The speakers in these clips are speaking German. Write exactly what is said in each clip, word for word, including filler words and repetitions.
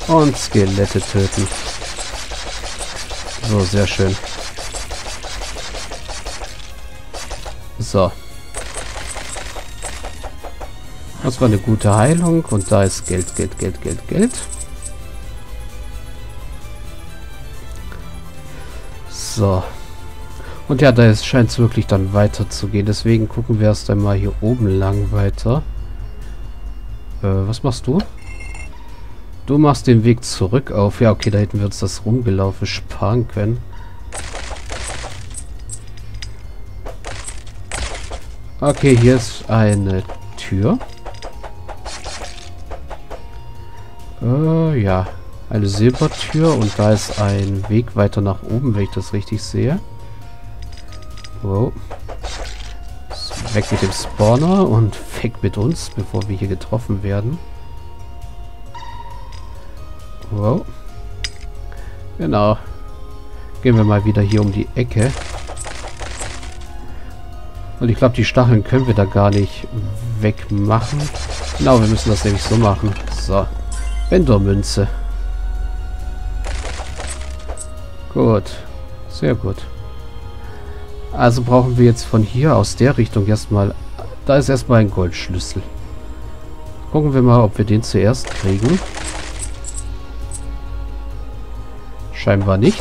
Und Skelette töten. So, sehr schön. So. Das war eine gute Heilung. Und da ist Geld, Geld, Geld, Geld, Geld. So. Und ja, da scheint es wirklich dann weiter zu gehen. Deswegen gucken wir erst einmal hier oben lang weiter. Äh, was machst du? Du machst den Weg zurück auf. Ja, okay, da hätten wir uns das Rumgelaufe sparen können. Okay, hier ist eine Tür. Äh, ja. Eine Silbertür und da ist ein Weg weiter nach oben, wenn ich das richtig sehe. Wow. So, weg mit dem Spawner und weg mit uns, bevor wir hier getroffen werden. Wow. Genau. Gehen wir mal wieder hier um die Ecke. Und ich glaube, die Stacheln können wir da gar nicht wegmachen. Genau, wir müssen das nämlich so machen. So. Endermünze. Gut. Sehr gut. Also brauchen wir jetzt von hier aus der Richtung erstmal... Da ist erstmal ein Goldschlüssel. Gucken wir mal, ob wir den zuerst kriegen. Scheinbar nicht.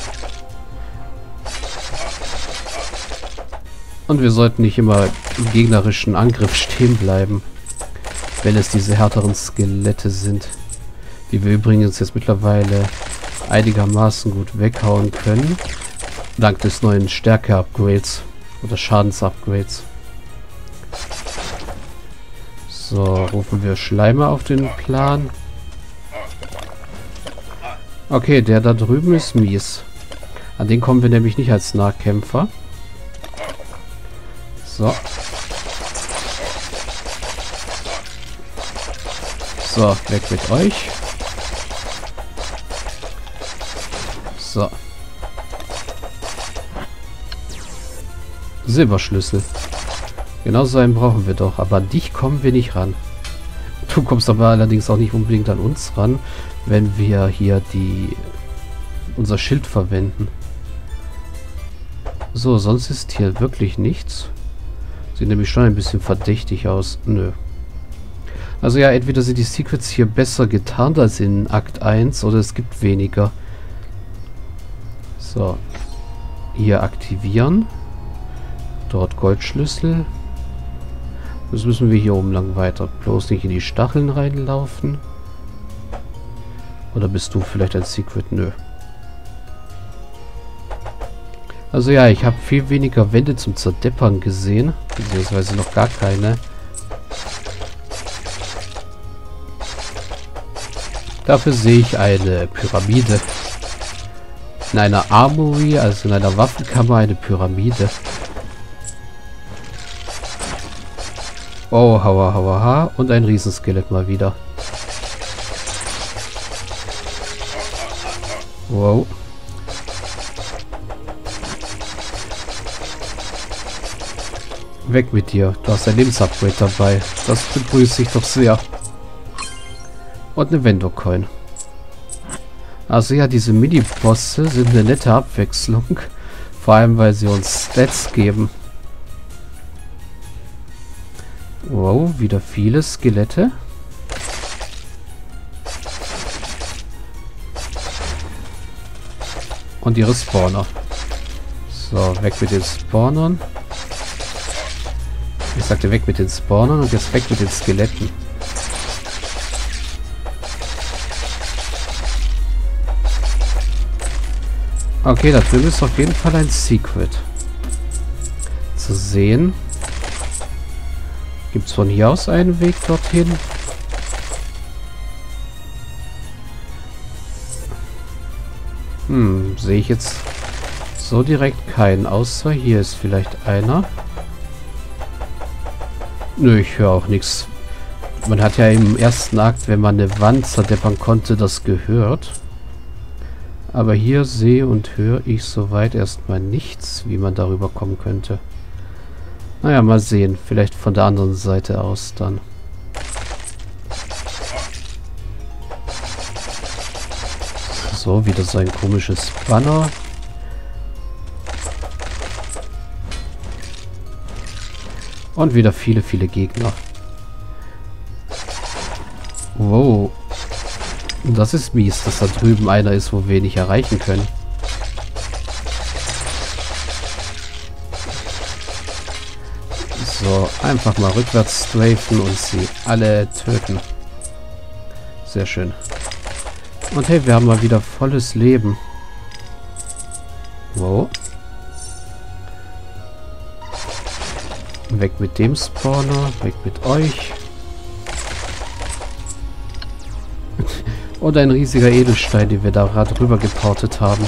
Und wir sollten nicht immer im gegnerischen Angriff stehen bleiben, wenn es diese härteren Skelette sind, die wir übrigens jetzt mittlerweile einigermaßen gut weghauen können, dank des neuen Stärke-Upgrades oder Schadens-Upgrades. So, rufen wir Schleimer auf den Plan. Okay, der da drüben ist mies. An den kommen wir nämlich nicht als Nahkämpfer. So. So, weg mit euch. So. Silberschlüssel. Genau so einen brauchen wir doch. Aber an dich kommen wir nicht ran. Du kommst aber allerdings auch nicht unbedingt an uns ran, wenn wir hier die unser Schild verwenden. So, sonst ist hier wirklich nichts. Sieht nämlich schon ein bisschen verdächtig aus. Nö. Also ja, entweder sind die Secrets hier besser getarnt als in Akt eins oder es gibt weniger. So. Hier aktivieren. Dort Goldschlüssel. Jetzt müssen wir hier oben lang weiter. Bloß nicht in die Stacheln reinlaufen. Oder bist du vielleicht ein Secret? Nö. Also ja, ich habe viel weniger Wände zum Zerdeppern gesehen. Beziehungsweise noch gar keine. Dafür sehe ich eine Pyramide. In einer Armory, also in einer Waffenkammer, eine Pyramide. Oh, hauer, hauer, ha. Und ein Riesenskelett mal wieder. Wow. Weg mit dir. Du hast ein Lebensupgrade dabei. Das begrüße ich doch sehr. Und eine Vendor-Coin. Also ja, diese Mini-Bosse sind eine nette Abwechslung. Vor allem, weil sie uns Stats geben. Wow, wieder viele Skelette. Und ihre Spawner. So, weg mit den Spawnern. Ich sagte weg mit den Spawnern und jetzt weg mit den Skeletten. Okay, da drüben ist auf jeden Fall ein Secret zu sehen. Gibt es von hier aus einen Weg dorthin? Hm, sehe ich jetzt so direkt keinen. Außer hier ist vielleicht einer. Nö, ich höre auch nichts. Man hat ja im ersten Akt, wenn man eine Wand zerdeppern konnte, das gehört. Aber hier sehe und höre ich soweit erstmal nichts, wie man darüber kommen könnte. Naja, mal sehen. Vielleicht von der anderen Seite aus dann. So, wieder so ein komisches Banner. Und wieder viele, viele Gegner. Wow. Das ist mies, dass da drüben einer ist, wo wir nicht erreichen können. So, einfach mal rückwärts strafen und sie alle töten. Sehr schön. Und hey, wir haben mal wieder volles Leben. Wow. Weg mit dem Spawner, weg mit euch. Und ein riesiger Edelstein, den wir da gerade rüber geportet haben.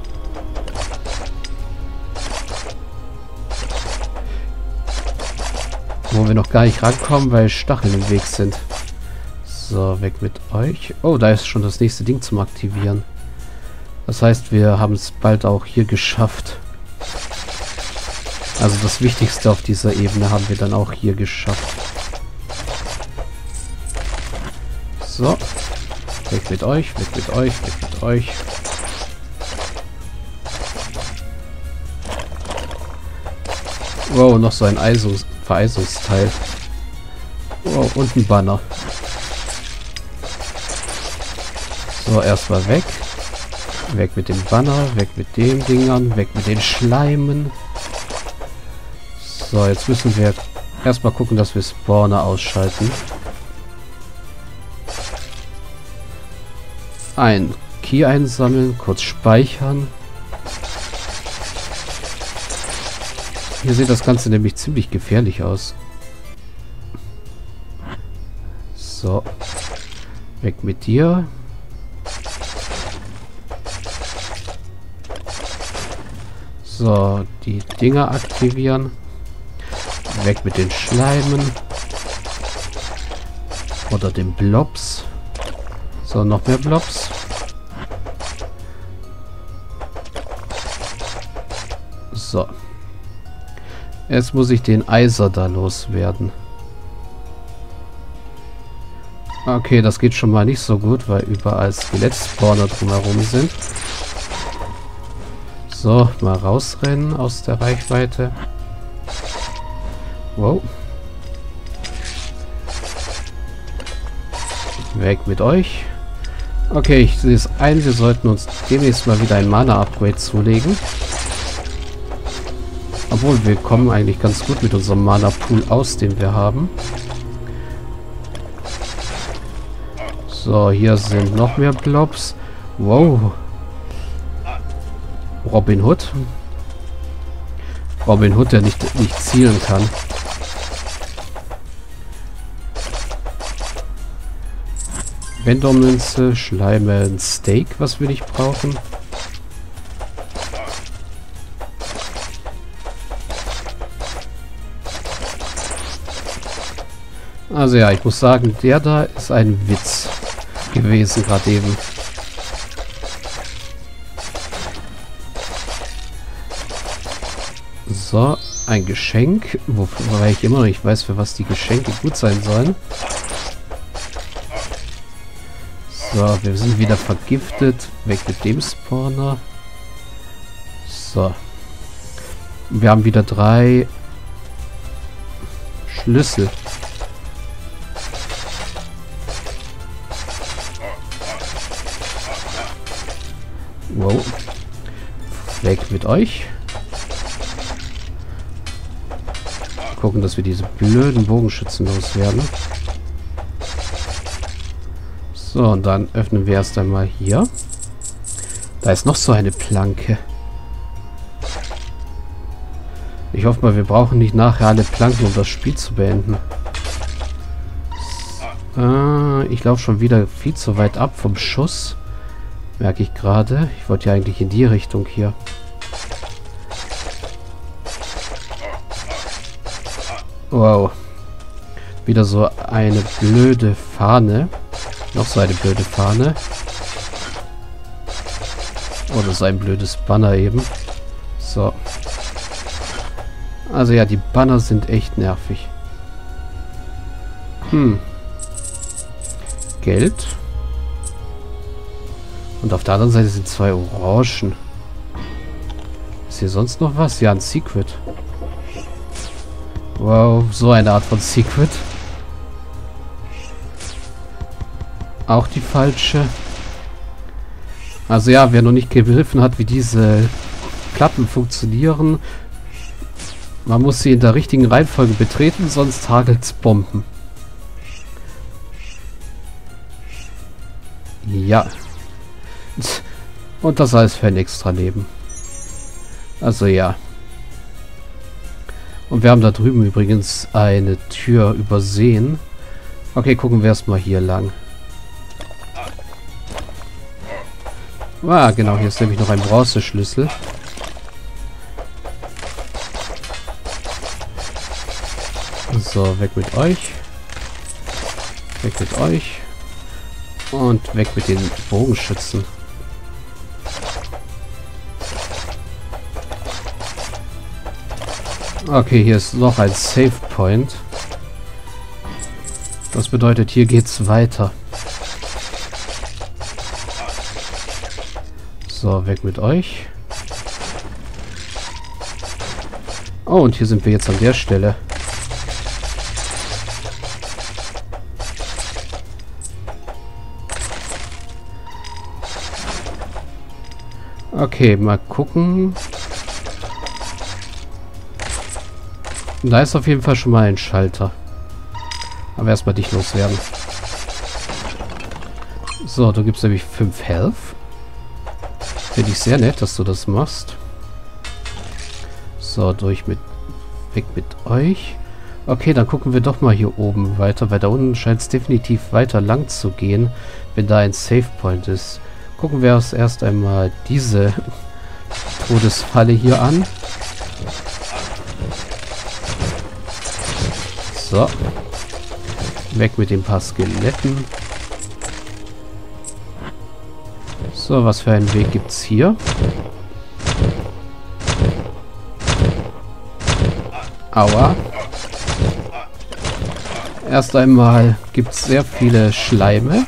Wo wir noch gar nicht rankommen, weil Stacheln im Weg sind. So, weg mit euch. Oh, da ist schon das nächste Ding zum Aktivieren. Das heißt, wir haben es bald auch hier geschafft. Also das Wichtigste auf dieser Ebene haben wir dann auch hier geschafft. So. Weg mit euch, weg mit euch, weg mit euch. Wow, noch so ein Eisungs- Vereisungsteil. Wow, und ein Banner. So, erstmal weg. Weg mit dem Banner, weg mit den Dingern, weg mit den Schleimen. So, jetzt müssen wir erstmal gucken, dass wir Spawner ausschalten. Ein Key einsammeln, kurz speichern. Hier sieht das Ganze nämlich ziemlich gefährlich aus. So. Weg mit dir. So, die Dinger aktivieren. Weg mit den Schleimen. Oder den Blobs. So, noch mehr Blobs. So. Jetzt muss ich den Eiser da loswerden. Okay, das geht schon mal nicht so gut, weil überall Skelett-Spawner drumherum sind. So, mal rausrennen aus der Reichweite. Wow. Weg mit euch. Okay, ich sehe es ein, wir sollten uns demnächst mal wieder ein Mana-Upgrade zulegen. Obwohl, wir kommen eigentlich ganz gut mit unserem Mana-Pool aus, den wir haben. So, hier sind noch mehr Blobs. Wow. Robin Hood. Robin Hood, der nicht, nicht zielen kann. Wendermünze, Schleime, ein Steak, was wir nicht brauchen. Also ja, ich muss sagen, der da ist ein Witz gewesen gerade eben. So, ein Geschenk, wobei ich immer noch nicht weiß, für was die Geschenke gut sein sollen. So, wir sind wieder vergiftet. Weg mit dem Spawner. So. Wir haben wieder drei Schlüssel. Wow. Weg mit euch. Gucken, dass wir diese blöden Bogenschützen loswerden. So, und dann öffnen wir erst einmal hier. Da ist noch so eine Planke. Ich hoffe mal, wir brauchen nicht nachher alle Planken, um das Spiel zu beenden. Äh, ich laufe schon wieder viel zu weit ab vom Schuss. Merke ich gerade. Ich wollte ja eigentlich in die Richtung hier. Wow. Wieder so eine blöde Fahne. Noch so eine blöde Fahne. Oder so ein blödes Banner eben. So. Also ja, die Banner sind echt nervig. Hm. Geld. Und auf der anderen Seite sind zwei Orangen. Ist hier sonst noch was? Ja, ein Secret. Wow, so eine Art von Secret. Auch die falsche. Also ja, wer noch nicht begriffen hat, wie diese Klappen funktionieren, man muss sie in der richtigen Reihenfolge betreten, sonst hagelt's Bomben. Ja. Und das alles für ein extra Leben. Also ja. Und wir haben da drüben übrigens eine Tür übersehen. Okay, gucken wir erstmal hier lang. Ah, genau, hier ist nämlich noch ein Bronzeschlüssel. So, weg mit euch. Weg mit euch. Und weg mit den Bogenschützen. Okay, hier ist noch ein Save Point. Das bedeutet, hier geht's weiter. So, weg mit euch. Oh, und hier sind wir jetzt an der Stelle. Okay, mal gucken. Da ist auf jeden Fall schon mal ein Schalter. Aber erstmal dich loswerden. So, du gibst nämlich fünf Health. Finde ich sehr nett, dass du das machst. So, durch mit... Weg mit euch. Okay, dann gucken wir doch mal hier oben weiter, weil da unten scheint es definitiv weiter lang zu gehen, wenn da ein Save Point ist. Gucken wir uns erst einmal diese Todesfalle hier an. So. Weg mit den paar Skeletten. So, was für einen Weg gibt's hier? Aua. Erst einmal gibt's sehr viele Schleime.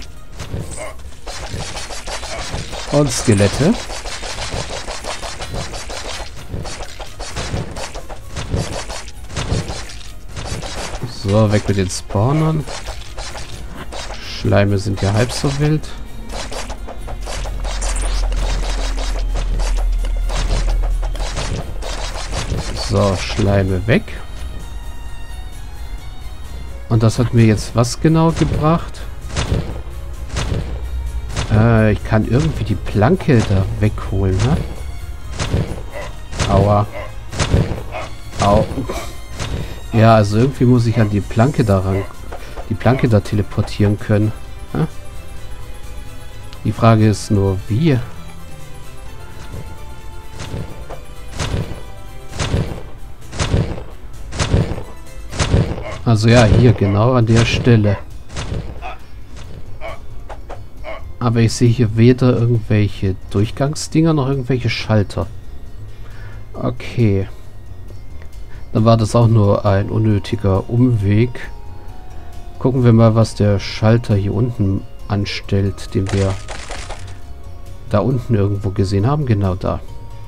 Und Skelette. So, weg mit den Spawnern. Schleime sind ja halb so wild. So, Schleime weg. Und das hat mir jetzt was genau gebracht? Äh, ich kann irgendwie die Planke da wegholen, ne? Aua. Au. Ja, also irgendwie muss ich an die Planke daran, die Planke da teleportieren können. Ne? Die Frage ist nur, wie? Also ja, hier genau an der Stelle. Aber ich sehe hier weder irgendwelche Durchgangsdinger noch irgendwelche Schalter. Okay. Dann war das auch nur ein unnötiger Umweg. Gucken wir mal, was der Schalter hier unten anstellt, den wir da unten irgendwo gesehen haben. Genau da.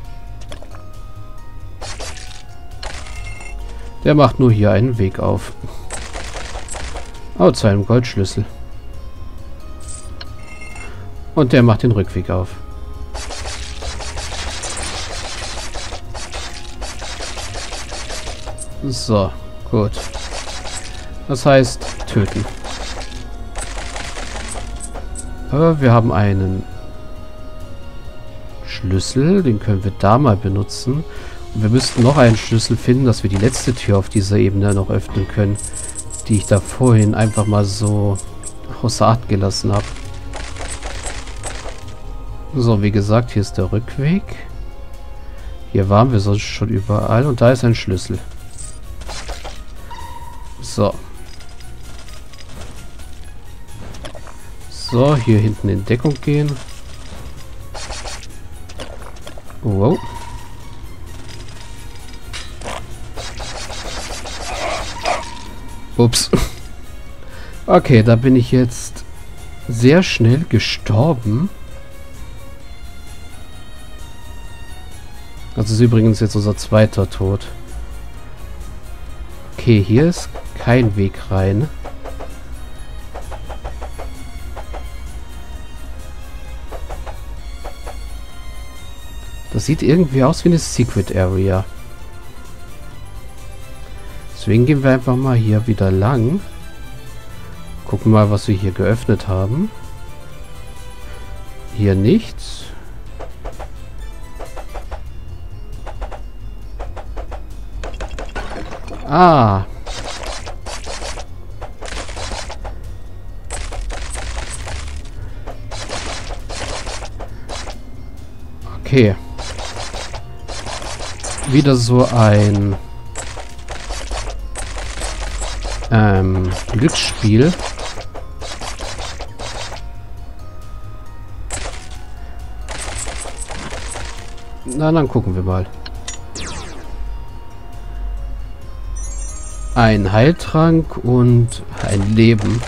Der macht nur hier einen Weg auf. Oh, zu einem Goldschlüssel. Und der macht den Rückweg auf. So, gut. Das heißt, töten. Aber wir haben einen Schlüssel, den können wir da mal benutzen. Und wir müssten noch einen Schlüssel finden, dass wir die letzte Tür auf dieser Ebene noch öffnen können, die ich da vorhin einfach mal so außer Acht gelassen habe. So, wie gesagt, hier ist der Rückweg. Hier waren wir sonst schon überall und da ist ein Schlüssel. So. So, hier hinten in Deckung gehen. Wow. Ups. Okay, da bin ich jetzt sehr schnell gestorben. Das ist übrigens jetzt unser zweiter Tod. Okay, hier ist kein Weg rein. Das sieht irgendwie aus wie eine Secret Area. Deswegen gehen wir einfach mal hier wieder lang. Gucken mal, was wir hier geöffnet haben. Hier nichts. Ah. Okay. Wieder so ein ähm, Glücksspiel. Na, dann gucken wir mal. Ein Heiltrank und ein Leben.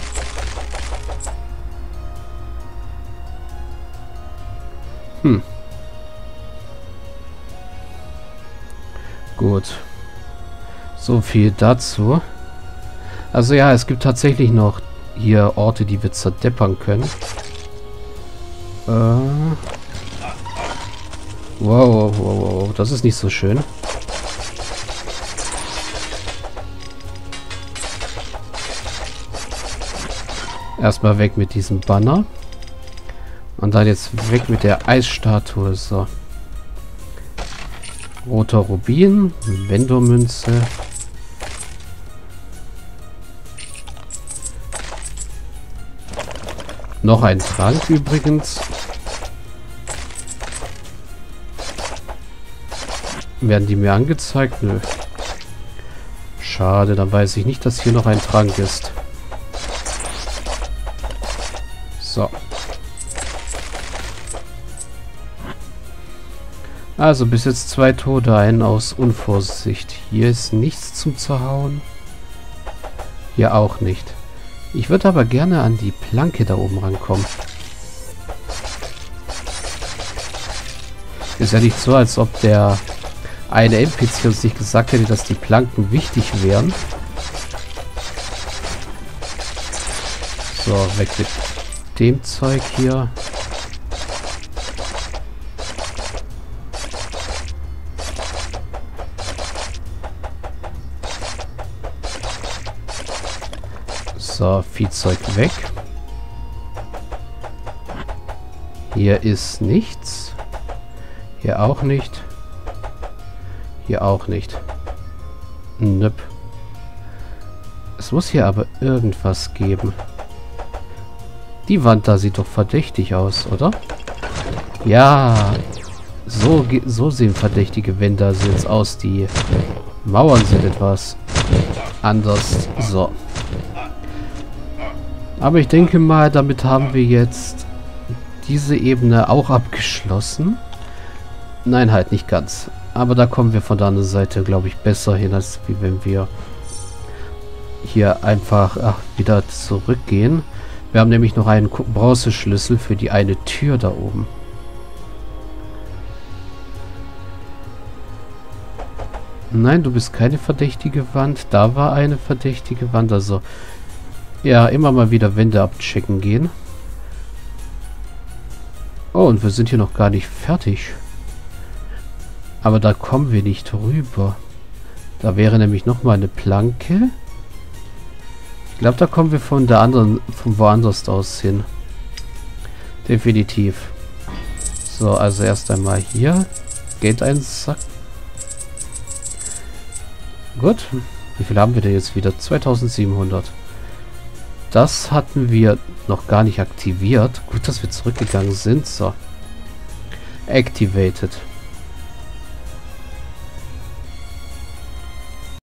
Hm. Gut. So viel dazu. Also ja, es gibt tatsächlich noch hier Orte, die wir zerdeppern können. Äh. Wow, wow, wow, wow. Das ist nicht so schön. Erstmal weg mit diesem Banner. Und dann jetzt weg mit der Eisstatue. So. Roter Rubin. Vendormünze. Noch ein Trank übrigens. Werden die mir angezeigt? Nö. Schade, dann weiß ich nicht, dass hier noch ein Trank ist. So. Also bis jetzt zwei Tote, einen aus Unvorsicht. Hier ist nichts zum Zerhauen. Hier auch nicht. Ich würde aber gerne an die Planke da oben rankommen. Ist ja nicht so, als ob der eine N P C uns nicht gesagt hätte, dass die Planken wichtig wären. So, weg mit dem Zeug hier. So, Viehzeug weg. Hier ist nichts. Hier auch nicht. Hier auch nicht. Nöp. Es muss hier aber irgendwas geben. Die Wand da sieht doch verdächtig aus, oder? Ja. So, so sehen verdächtige Wände also jetzt aus. Die Mauern sind etwas anders. So. Aber ich denke mal, damit haben wir jetzt diese Ebene auch abgeschlossen. Nein, halt nicht ganz. Aber da kommen wir von der anderen Seite, glaube ich, besser hin, als wie wenn wir hier einfach ach, wieder zurückgehen. Wir haben nämlich noch einen Bronzeschlüssel für die eine Tür da oben. Nein, du bist keine verdächtige Wand. Da war eine verdächtige Wand. Also, ja, immer mal wieder Wände abchecken gehen. Oh, und wir sind hier noch gar nicht fertig. Aber da kommen wir nicht rüber. Da wäre nämlich nochmal eine Planke. Ich glaube, da kommen wir von der anderen, von woanders aus hin. Definitiv. So, also erst einmal hier. Geht ein Sack. Gut. Wie viel haben wir denn jetzt wieder? zweitausendsiebenhundert. Das hatten wir noch gar nicht aktiviert. Gut, dass wir zurückgegangen sind. So. Activated.